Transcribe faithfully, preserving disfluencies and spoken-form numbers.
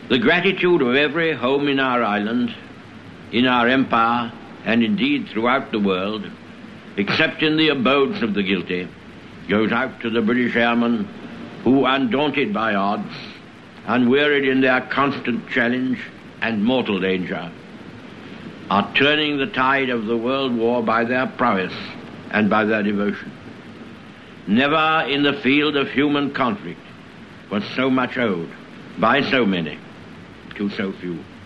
The gratitude of every home in our island, in our empire, and indeed throughout the world, except in the abodes of the guilty, goes out to the British airmen who, undaunted by odds, unwearied in their constant challenge and mortal danger, are turning the tide of the world war by their prowess and by their devotion. Never in the field of human conflict was so much owed by so many to so few.